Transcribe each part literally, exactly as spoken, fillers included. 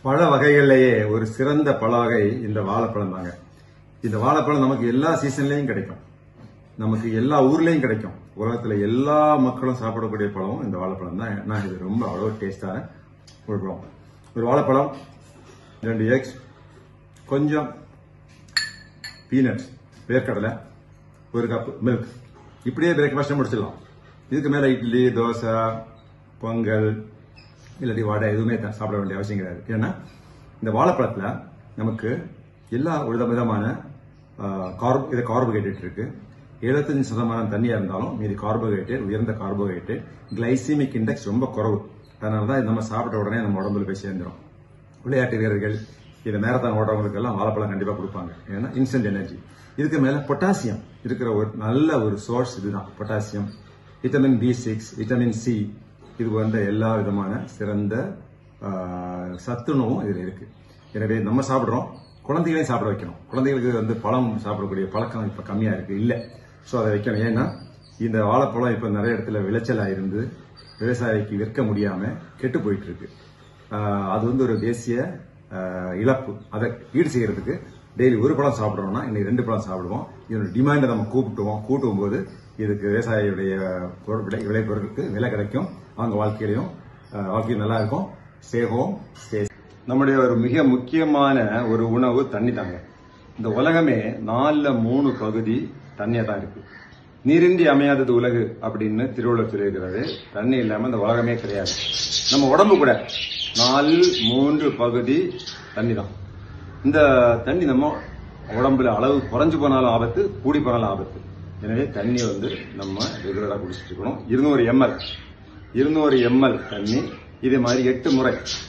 பழ வகைகளிலேயே ஒரு சிறந்த பழ வகை இந்த வாழைப்பழம் தாங்க. இந்த வாழைப்பழம் நமக்கு எல்லா சீசன்லயும் கிடைக்கும், நமக்கு எல்லா ஊர்லயும் கிடைக்கும். உலகத்துல எல்லா மக்களும் சாப்பிடக்கூடிய பழம் இந்த வாழைப்பழம் தான். நான் இது ரொம்ப அவ்வளவு டேஸ்டான ஒரு பழம். ஒரு வாழைப்பழம், ரெண்டு எக்ஸ், கொஞ்சம் பீனட்ஸ், வேர்க்கடலை, ஒரு கப் மில்க், இப்படியே பிரேக்ஃபாஸ்ட் முடிச்சிடலாம். இதுக்கு மேல இட்லி, தோசை, பொங்கல் இல்லாட்டி வடை எதுவுமே சாப்பிட வேண்டிய அவசியம் கிடையாது. ஏன்னா இந்த வாழைப்பழத்துல நமக்கு எல்லா வித விதமான கார்போ இது கார்போஹைட்ரேட் இருக்கு. எழுபத்தஞ்சு சதமானம் தண்ணியா இருந்தாலும் மீதி கார்போஹைட்ரேட், உயர்ந்த கார்போஹைட்ரேட், கிளைசிமிக் இண்டெக்ஸ் ரொம்ப குறைவு. அதனாலதான் நம்ம சாப்பிட்ட உடனே நம்ம உடம்புல போய் சேர்ந்துடும். விளையாட்டு வீரர்கள், இந்த மேரத்தான் ஓடுறவங்களுக்கு எல்லாம் வாழைப்பழம் கண்டிப்பா கொடுப்பாங்க. ஏன்னா இன்ஸ்டன்ட் எனர்ஜி. இதுக்கு மேல பொட்டாசியம் இருக்கிற ஒரு நல்ல ஒரு சோர்ஸ் இதுதான். Potassium, vitamin B six, vitamin C, இது போன்ற எல்லா விதமான சிறந்த சத்துணவும் இதுல இருக்கு. எனவே நம்ம சாப்பிடுறோம், குழந்தைகளையும் சாப்பிட வைக்கணும். குழந்தைகளுக்கு வந்து பழம் சாப்பிடக்கூடிய பழக்கம் இப்ப கம்மியா இருக்கு, இல்ல. சோ அதை வைக்கணும். ஏன்னா இந்த வாழைப்பழம் இப்ப நிறைய இடத்துல விளைச்சலா இருந்து விவசாயிக்கு விற்க முடியாம கெட்டு போயிட்டு இருக்கு. அது வந்து ஒரு தேசிய இழப்பு. அதை ஈடு செய்யறதுக்கு டெய்லி ஒரு பழம் சாப்பிடுறோம்னா இன்னைக்கு ரெண்டு பழம் சாப்பிடுவோம். இதோட டிமாண்டை நம்ம கூப்பிட்டுவோம். கூட்டும் போது இதுக்கு விவசாயியுடைய விளைபொருளுக்கு விலை கிடைக்கும். அவங்க வாழ்க்கையிலையும் வாழ்க்கையும் நல்லா இருக்கும். சேவோம். நம்முடைய ஒரு மிக முக்கியமான ஒரு உணவு தண்ணி தாங்க. இந்த உலகமே நாலுல மூணு பகுதி தண்ணியா தான் இருக்கு. நீரின்றி அமையாதது உலகு அப்படின்னு திருவள்ளுவர் சொல்லியிருக்கிறாரு. தண்ணி இல்லாம இந்த உலகமே கிடையாது. நம்ம உடம்பு கூட நாலு மூன்று பகுதி தண்ணி தான். இந்த தண்ணி நம்ம உடம்புல அளவு குறைஞ்சு போனாலும் ஆபத்து, கூடி போனாலும் ஆபத்து. எனவே தண்ணி வந்து நம்ம ரெகுலரா குடிச்சிட்டு இருக்கணும். இருநூறு எம்எல் இருநூறு எம்எல் தண்ணி இதே மாதிரி எட்டு முறை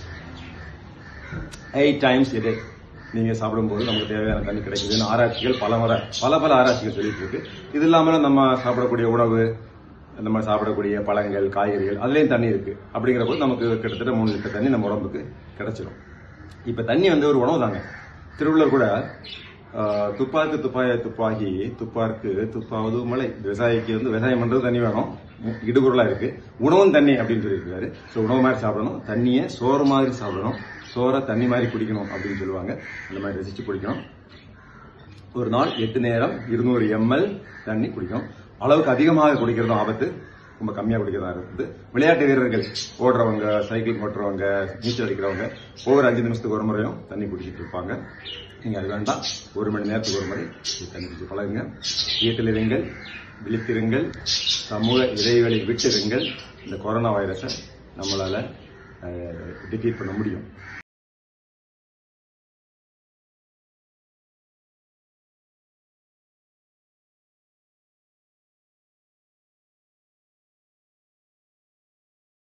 எயிட் டைம்ஸ் இதே நீங்க சாப்பிடும்போது நமக்கு தேவையான தண்ணி கிடைக்குதுன்னு ஆராய்ச்சிகள் பல முறை பல பல ஆராய்ச்சிகள் சொல்லிட்டு இருக்கு. இது இல்லாம நம்ம சாப்பிடக்கூடிய உணவு, நம்ம சாப்பிடக்கூடிய பழங்கள், காய்கறிகள், அதுலயும் தண்ணி இருக்கு. அப்படிங்கிற போது நமக்கு கிட்டத்தட்ட மூணு லிட்டர் தண்ணி நம்ம உடம்புக்கு கிடைச்சிடும். இப்ப தண்ணி வந்து ஒரு உணவு தாங்க. திருவள்ளுவர் கூட துப்பாக்கு துப்பாய துப்பாகி துப்பாருக்கு துப்பாவது மழை. விவசாயிக்கு வந்து விவசாயம் பண்றது தண்ணி வேணும், இடுபொருளா இருக்கு. உணவும் தண்ணி அப்படின்னு சொல்லியிருக்காரு. ஸோ உணவு மாதிரி சாப்பிடணும், தண்ணியை சோறு மாதிரி சாப்பிடணும், சோறை தண்ணி மாதிரி குடிக்கணும் அப்படின்னு சொல்லுவாங்க. அந்த மாதிரி ரசிச்சு குடிக்கணும். ஒரு நாள் எட்டு நேரம் இருநூறு எம்எல் தண்ணி குடிக்கணும். அளவுக்கு அதிகமாக குடிக்கிறதும் ஆபத்து, ரொம்ப கம்மியா குடிக்கிறதா இருக்குது. விளையாட்டு வீரர்கள், ஓடுறவங்க, சைக்கிள் ஓட்டுறவங்க, நீச்சல் அடிக்கிறவங்க ஒவ்வொரு அஞ்சு நிமிஷத்துக்கு ஒரு முறையும் தண்ணி குடிச்சிட்டு இருப்பாங்க. நீங்க அது வேண்டாம், ஒரு மணி நேரத்துக்கு ஒரு முறை தண்ணி குடிச்சு பழகுங்க. வீட்டில் இருங்கள், விழித்திருங்கள், சமூக இடைவெளி விட்டிருங்கள். இந்த கொரோனா வைரஸை நம்மளால டிஃபீட் பண்ண முடியும்.